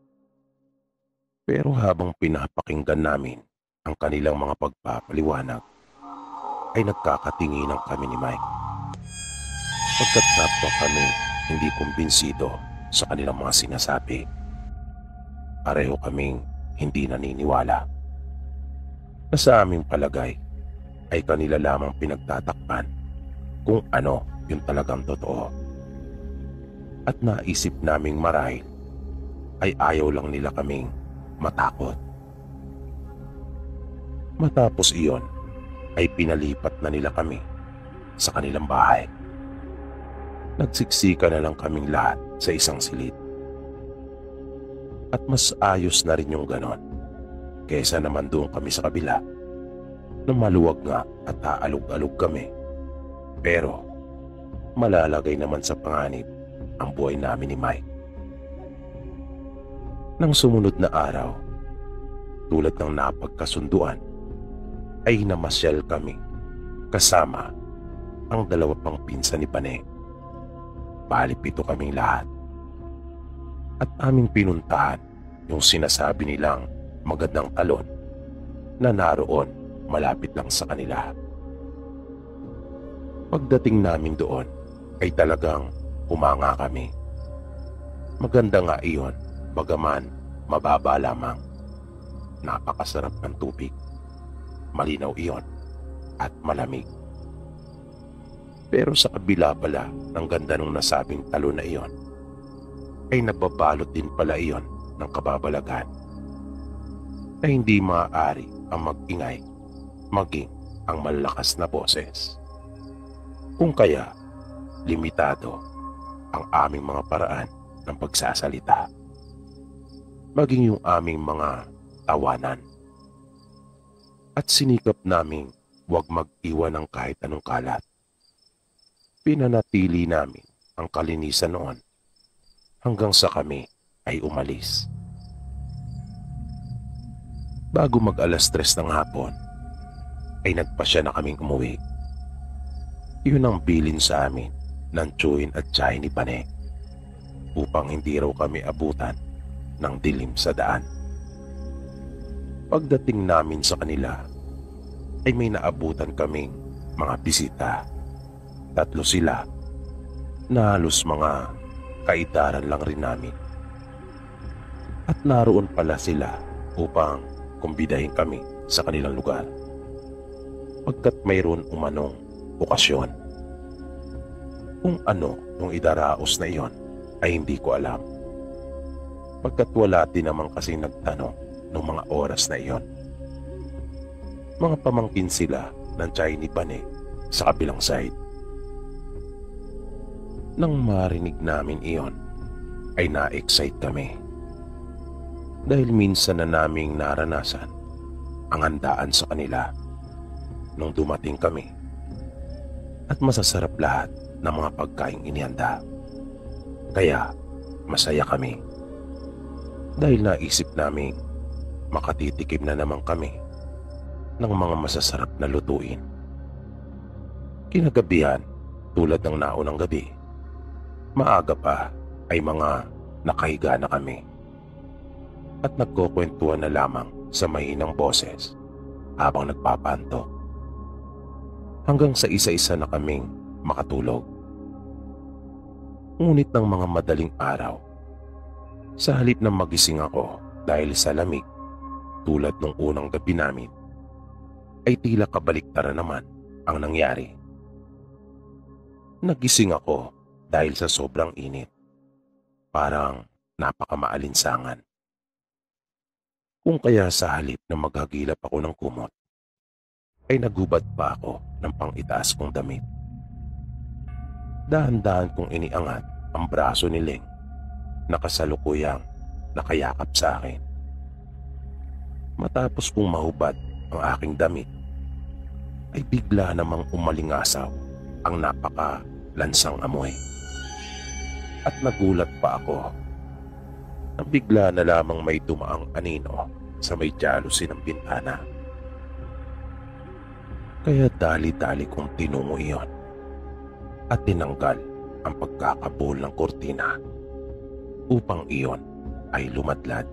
Pero habang pinapakinggan namin ang kanilang mga pagpapaliwanag, ay nagkakatinginan kami ni Mike. Pagkat kapwa kami hindi kumbinsido sa kanilang mga sinasabi, pareho kaming hindi naniniwala na sa aming palagay ay kanila lamang pinagtatakpan kung ano yung talagang totoo. At naisip naming marahil ay ayaw lang nila kaming matakot. Matapos iyon ay pinalipat na nila kami sa kanilang bahay. Nagsiksika na lang kaming lahat sa isang silid. At mas ayos na rin yung ganon kaysa naman doon kami sa kabila na maluwag nga at aalog-alog kami. Pero malalagay naman sa panganib ang buhay namin ni Mike. Nang sumunod na araw, tulad ng napagkasunduan, ay namasyal kami kasama ang dalawa pang pinsan ni Pane. Bali pito kaming lahat. At aming pinuntahan yung sinasabi nilang magandang talon na naroon malapit lang sa kanila. Pagdating namin doon ay talagang humanga kami. Maganda nga iyon, bagaman mababa lamang. Napakasarap ng tubig. Malinaw iyon at malamig. Pero sa kabila pala ng ganda ng nasabing talon na iyon, ay nababalot din pala iyon ng kababalagan na hindi maaari ang mag-ingay maging ang malakas na boses. Kung kaya, limitado ang aming mga paraan ng pagsasalita, maging yung aming mga tawanan. At sinikap naming huwag mag-iwan ng kahit anong kalat. Pinanatili namin ang kalinisan noon hanggang sa kami ay umalis. Bago mag alas tres ng hapon, ay nagpasya na kaming umuwi. Yun ang bilin sa amin ng tsuhin at tiyahin ni Pane upang hindi raw kami abutan ng dilim sa daan. Pagdating namin sa kanila, ay may naabutan kaming mga bisita. Tatlo sila na halos mga kaitaran lang rin namin. At naroon pala sila upang kumbidahin kami sa kanilang lugar, pagkat mayroon umanong okasyon. Kung ano yung idaraos na iyon ay hindi ko alam, pagkat wala din naman kasi nagtanong ng mga oras na iyon. Mga pamangkin sila ng tiyahin ni Pane sa kabilang side. Nang marinig namin iyon, ay na-excite kami. Dahil minsan na naming naranasan ang handaan sa kanila nung dumating kami, at masasarap lahat ng mga pagkaing inihanda. Kaya masaya kami dahil naisip naming makatitikim na naman kami ng mga masasarap na lutuin. Kinagabihan, tulad ng naunang gabi, maaga pa ay mga nakahiga na kami at nagkukwentuhan na lamang sa mahinang boses habang nagpapanto, hanggang sa isa-isa na kaming makatulog. Ngunit ng mga madaling araw, sa halip na magising ako dahil sa lamig tulad ng unang gabi namin, ay tila kabaliktaran naman ang nangyari. Nagising ako dahil sa sobrang init. Parang napakamaalinsangan. Kung kaya sa halip na maghagilap ako ng kumot, ay nagubad pa ako ng pang-itaas kong damit. Dahan-dahan kong iniangat ang braso ni Leng na kasalukuyang nakayakap sa akin. Matapos kong mahubad ang aking damit, ay bigla namang umalingasaw ang napaka-lansang amoy. At nagulat pa ako na bigla na lamang may tumaang anino sa may jalusi ng bintana. Kaya dali-dali kong tinungo iyon at tinanggal ang pagkakabol ng kortina upang iyon ay lumadlad.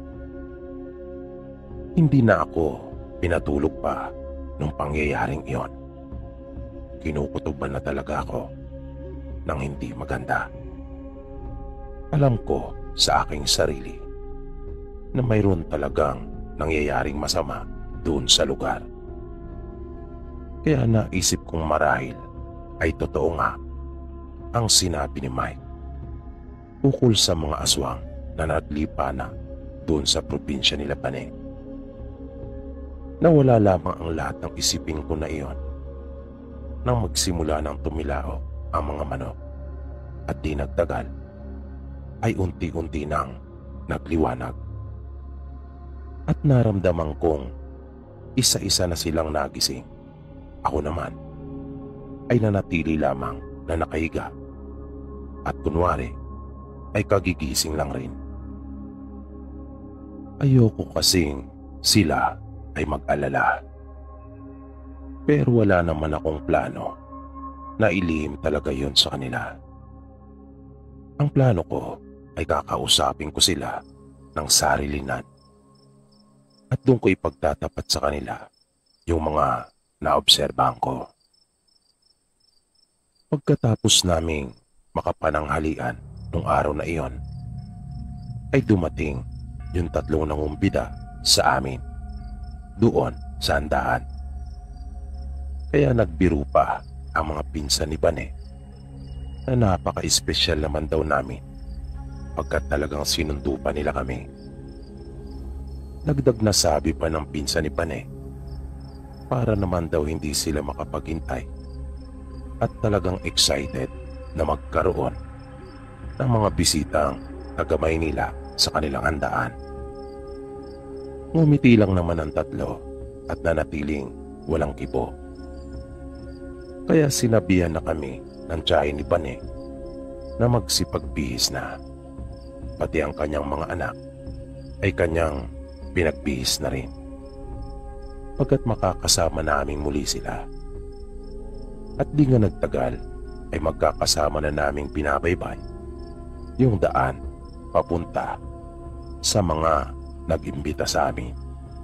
Hindi na ako pinatulog pa nung pangyayaring iyon. Kinukutuban na talaga ako ng hindi maganda. Alam ko sa aking sarili na mayroon talagang nangyayaring masama doon sa lugar. Kaya naisip kong marahil ay totoo nga ang sinabi ni Mike ukol sa mga aswang na naglipa na doon sa probinsya nila Pane. Nawala lamang ang lahat ng isipin ko na iyon nang magsimula ng tumilao ang mga manok, at di nagtagal ay unti-unti nang nagliwanag. At naramdaman kong isa-isa na silang nagising. Ako naman ay nanatili lamang na nakahiga at kunwari ay kagigising lang rin. Ayoko kasing sila ay mag-alala. Pero wala naman akong plano na ilihim talaga yon sa kanila. Ang plano ko ay kakausapin ko sila ng sarilinan at doon ko ipagtatapat sa kanila yung mga naobserbahan ko. Pagkatapos naming makapananghalian nung araw na iyon, ay dumating yung tatlong nangumbida sa amin doon sa handaan. Kaya nagbiro pa ang mga pinsan ni Bane na napaka-espesyal naman daw namin pagkat talagang sinundo pa nila kami. Dagdag na sabi pa ng pinsan ni Bane para naman daw hindi sila makapaghintay at talagang excited na magkaroon ng mga bisitang taga Maynila sa kanilang handaan. Ngumiti lang naman ang tatlo at nanatiling walang kibo. Kaya sinabihan na kami ng tiyahin ni Bane na magsipagbihis na. Pati ang kanyang mga anak ay kanyang pinagbihis na rin. Pagkat makakasama namin muli sila. At di nga nagtagal ay magkakasama na naming pinabaybay yung daan papunta sa mga nag-imbita sa amin.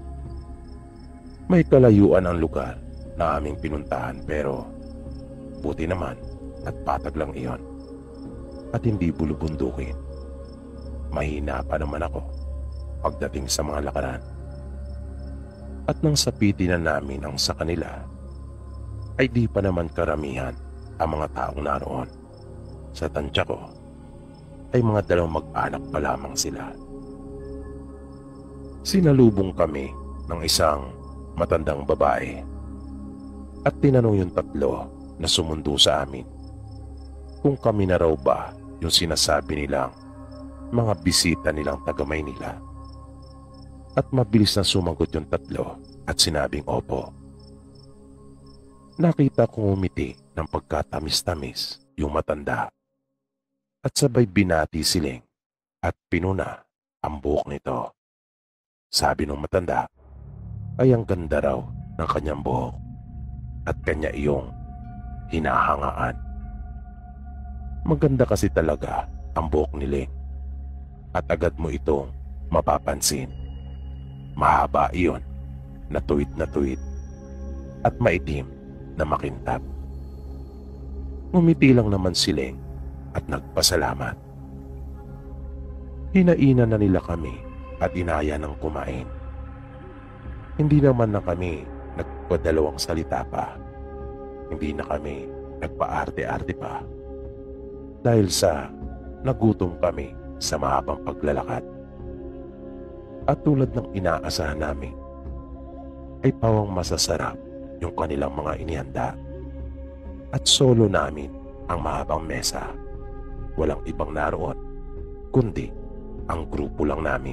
May kalayuan ang lugar na aming pinuntahan pero buti naman at patag lang iyon at hindi bulubundukin. Mahina pa naman ako pagdating sa mga lakaran. At nang sapitin na namin ang sa kanila ay di pa naman karamihan ang mga taong naroon. Sa tansya ko ay mga dalawang mag-anak pa lamang sila. Sinalubong kami ng isang matandang babae at tinanong yung tatlo na sumundo sa amin kung kami na raw ba yung sinasabi nilang mga bisita nilang taga Maynila. At mabilis na sumagot yung tatlo at sinabing opo. Nakita kong umiti ng pagkatamis-tamis yung matanda at sabay binati siling at pinuna ang buhok nito. Sabi ng matanda ay ang ganda raw ng kanyang buhok at kanya iyong hinahangaan. Maganda kasi talaga ang buhok ni Ling at agad mo itong mapapansin. Mahaba iyon na tuwid na tuwid at maitim na makintab. Ngumiti lang naman si Ling at nagpasalamat. Hinainan na nila kami at inaya ng kumain. Hindi naman na kami nagpadalawang salita pa. Hindi na kami nagpaarte-arte pa dahil sa nagutom kami sa mahabang paglalakad. At tulad ng inaasahan namin ay pawang masasarap yung kanilang mga inihanda at solo namin ang mahabang mesa. Walang ibang naroon kundi ang grupo lang namin.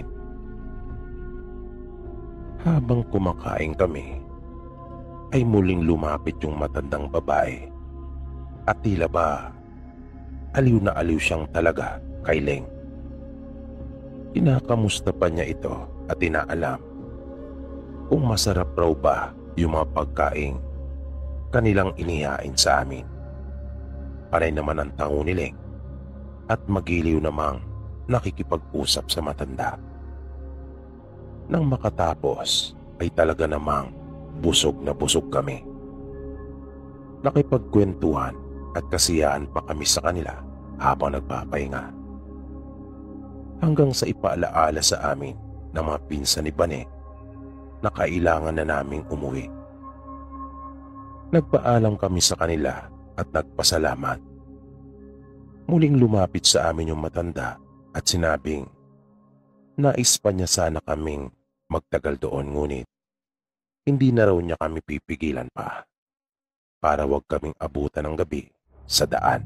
Habang kumakain kami ay muling lumapit yung matandang babae at tila ba aliw na aliw siyang talaga kay Ling. Kinakamusta pa niya ito at inaalam kung masarap raw ba yung mga pagkain kanilang inihain sa amin. Panay naman ang tango ni Ling at magiliw namang nakikipag-usap sa matanda. Nang makatapos ay talaga namang busog na busog kami. Nakipagkwentuhan at kasiyahan pa kami sa kanila habang nagpapahinga. Hanggang sa ipaalaala sa amin ng mga pinsan ni Bane na kailangan na naming umuwi. Nagpaalam kami sa kanila at nagpasalamat. Muling lumapit sa amin yung matanda at sinabing nais pa niya sana kaming magtagal doon ngunit hindi na raw niya kami pipigilan pa para wag kaming abutan ng gabi sa daan.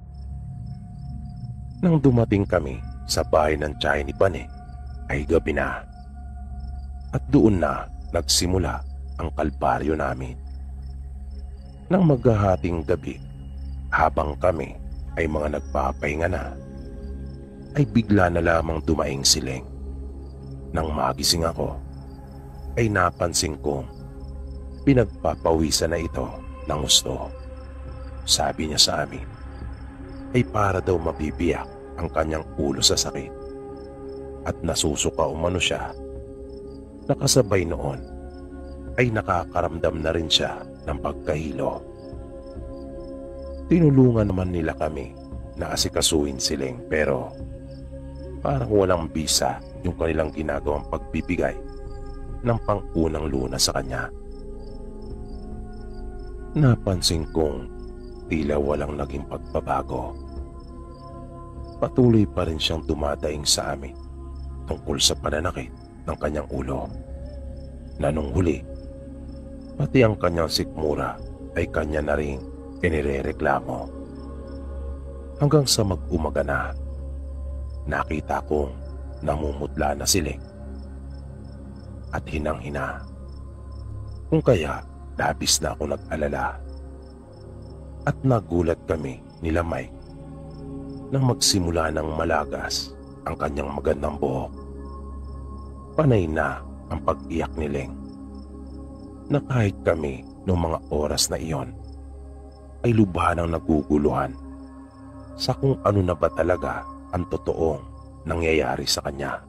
Nang dumating kami sa bahay ng tiyahin ni Bane ay gabi na at doon na nagsimula ang kalbaryo namin. Nang maghahating gabi habang kami ay mga nagpapahinga na ay bigla na lamang dumaing si Ling. Nang magising ako ay napansin kong pinagpapawisan na ito ng gusto. Sabi niya sa amin ay para daw mabibiyak ang kanyang ulo sa sakit at nasusuka umano siya. Nakasabay noon ay nakakaramdam na rin siya ng pagkahilo. Tinulungan naman nila kami na asikasuhin si Ling pero parang walang bisa yung kanilang ginagawang pagbibigay ng pang-unang luna sa kanya. Napansin kong tila walang naging pagbabago. Patuloy pa rin siyang dumadaing sa amin tungkol sa pananakit ng kanyang ulo, na nung huli, pati ang kanyang sikmura ay kanya na rin inirereklamo. Hanggang sa mag-umaga na, nakita kong namumutla na si Leng at hinang-hina. Kung kaya, labis na ako nag-alala. At nagulat kami nila Mike nang magsimula ng malagas ang kanyang magandang buhok. Panay na ang pag-iyak ni Leng, na kahit kami noong mga oras na iyon ay lubhanang naguguluhan sa kung ano na ba talaga ang totoong nangyayari sa kanya.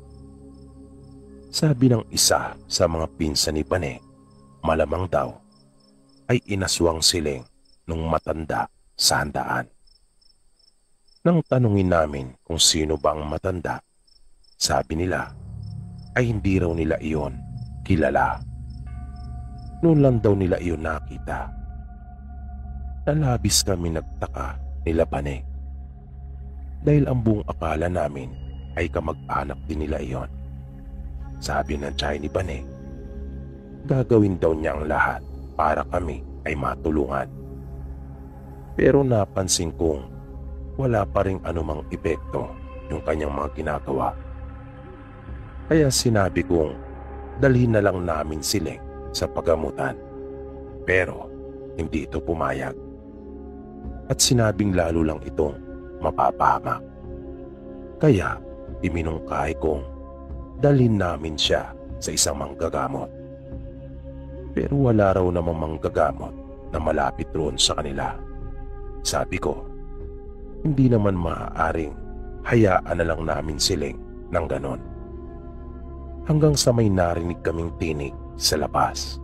Sabi ng isa sa mga pinsan ni Pane, malamang daw ay inaswang si Leng nung matanda sa handaan. Nang tanungin namin kung sino ba ang matanda, sabi nila ay hindi raw nila iyon kilala. Noon lang daw nila iyon nakita. Nalabis kami nagtaka nila Pane, dahil ang buong akala namin ay kamag-anak din nila iyon. Sabi ng tiyahin ni Pane, gagawin daw niya ang lahat para kami ay matulungan. Pero napansin kong wala pa ring anumang epekto yung kanyang mga ginagawa. Kaya sinabi kong dalhin na lang namin si Leng sa pagamutan. Pero hindi ito pumayag. At sinabing lalo lang itong mapapahamak. Kaya iminungkahi kong dalhin namin siya sa isang manggagamot. Pero wala raw namang manggagamot na malapit roon sa kanila. Sabi ko, hindi naman maaaring hayaan na lang namin si Leng ng ganon. Hanggang sa may narinig kaming tinig sa labas.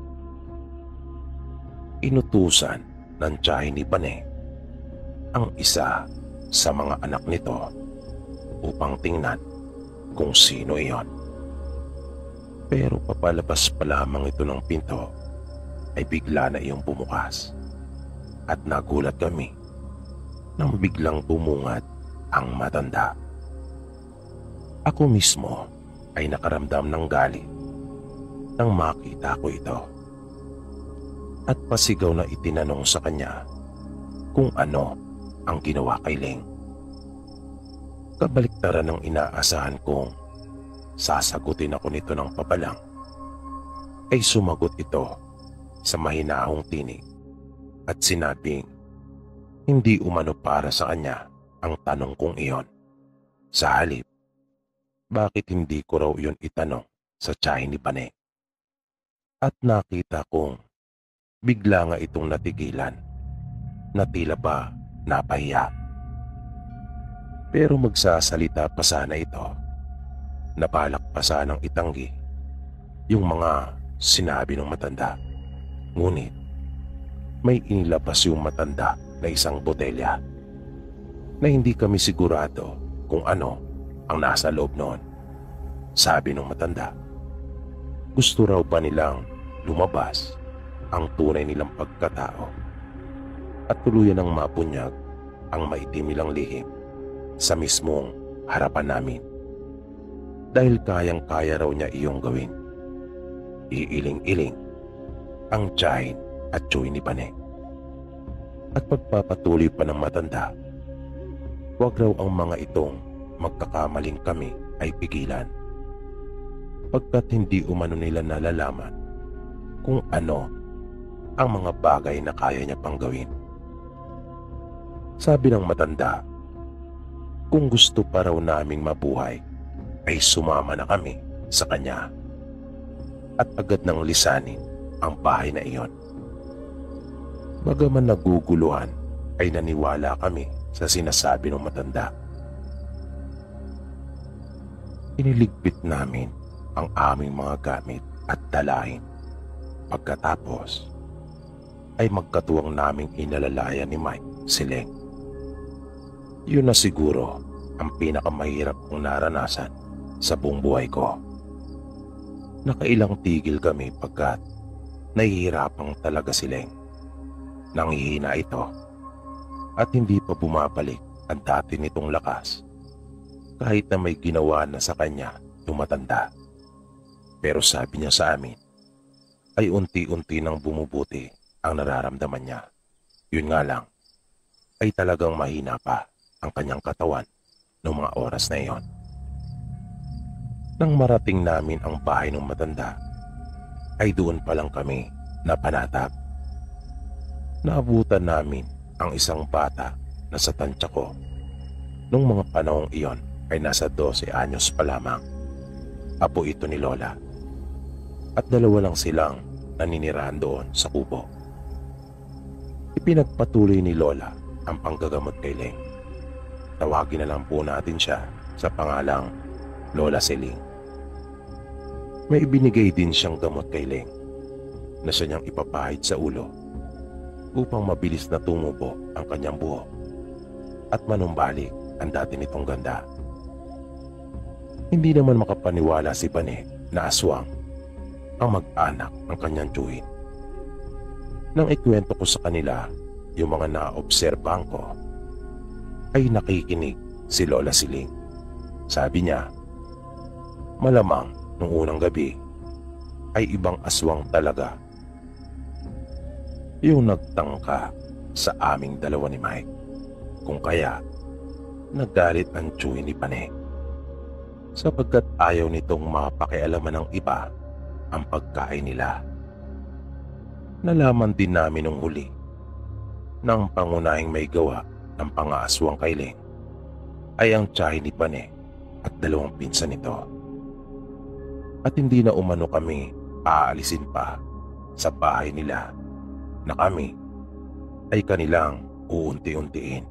Inutusan ng tiyahin ni Pane ang isa sa mga anak nito upang tingnan kung sino iyon. Pero papalabas pa lamang ito ng pinto ay bigla na iyong bumukas at nagulat kami nang biglang bumungad ang matanda. Ako mismo ay nakaramdam ng galit nang makita ko ito at pasigaw na itinanong sa kanya kung ano ang ginawa kay Leng. Kabaliktaran ng inaasahan kong sasagutin ako nito ng pabalang, ay sumagot ito sa mahinahong tinig at sinabing hindi umano para sa kanya ang tanong kong iyon. Sa halip, bakit hindi ko raw yun itanong sa tiyahin ni Pane? At nakita kong bigla nga itong natigilan na tila ba napahiya. Pero magsasalita pa sana ito. Napalak pa sanang itanggi yung mga sinabi ng matanda. Ngunit may inilabas yung matanda na isang botelya na hindi kami sigurado kung ano ang nasa loob noon. Sabi ng matanda, gusto raw ba nilang lumabas ang tunay nilang pagkatao at tuluyan ng mapunyag ang maitim nilang lihim sa mismong harapan namin. Dahil kayang-kaya raw niya iyong gawin. Iiling-iling ang tiyahin at tsuy ni Pane. At pagpapatuloy pa ng matanda, huwag raw ang mga itong magkakamaling kami ay pigilan, pagkat hindi umano nila nalalaman kung ano ang mga bagay na kaya niya pang gawin. Sabi ng matanda, kung gusto pa raw naming mabuhay ay sumama na kami sa kanya at agad nang lisanin ang bahay na iyon. Bagaman naguguluhan ay naniwala kami sa sinasabi ng matanda. Iniligpit namin ang aming mga gamit at dalahin. Pagkatapos ay magkatuwang naming inalalayan ni Mike si Leng. Yun na siguro ang pinakamahirap kong naranasan sa buong buhay ko. Nakailang tigil kami pagkat nahihirapang talaga si Leng Nangihina ito at hindi pa bumabalik ang dati nitong lakas kahit na may ginawa na sa kanya yung matanda. Pero sabi niya sa amin ay unti-unti nang bumubuti ang nararamdaman niya. Yun nga lang ay talagang mahina pa ang kanyang katawan noong mga oras na iyon. Nang marating namin ang bahay ng matanda ay doon pa lang kami napanatag. Naabutan namin ang isang bata na sa tansya ko. Nung mga panahong iyon ay nasa dose anyos pa lamang. Apo ito ni Lola. At dalawa lang silang naninirahan doon sa kubo. Ipinagpatuloy ni Lola ang panggagamot kay Leng. Tawagin na lang po natin siya sa pangalang Lola Siling. May ibinigay din siyang gamot kay Leng na siya niyang ipapahid sa ulo upang mabilis na tumubo ang kanyang buhok at manumbalik ang dati nitong ganda. Hindi naman makapaniwala si Bane na aswang ang mag-anak ng kanyang tiyuhin. Nang ikwento ko sa kanila yung mga naobserbahan ko, ay nakikinig si Lola Siling. Sabi niya, malamang nung unang gabi ay ibang aswang talaga yung nagtangka sa aming dalawa ni Mike. Kung kaya, nagalit ang tiyuhin ni Pane sapagkat ayaw nitong mapakialaman ng iba ang pagkain nila. Nalaman din namin nung huli na ang pangunahing may gawa ng pangaaswang kay Leng ay ang tiyahin ni Pane at dalawang pinsan nito. At hindi na umano kami aalisin pa sa bahay nila na kami ay kanilang uunti-untiin.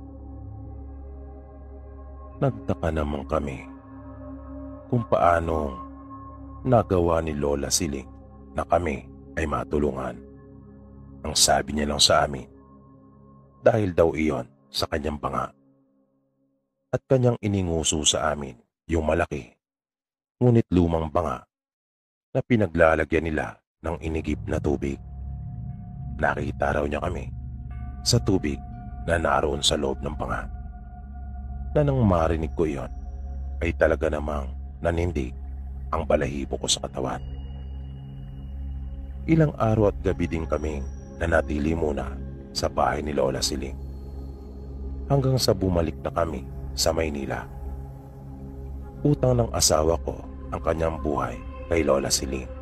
Nagtaka naman kami kung paanong nagawa ni Lola Siling na kami ay matulungan. Ang sabi niya lang sa amin, dahil daw iyon sa kanyang banga at kanyang ininguso sa amin yung malaki ngunit lumang banga na pinaglalagyan nila ng inigib na tubig. Nakita raw niya kami sa tubig na naroon sa loob ng banga. Na nang marinig ko iyon ay talaga namang nanindig ang balahibo ko sa katawan. Ilang araw at gabi din kaming nanatili muna sa bahay ni Lola Siling hanggang sa bumalik na kami sa Maynila. Utang ng asawa ko ang kanyang buhay kay Lola Siling.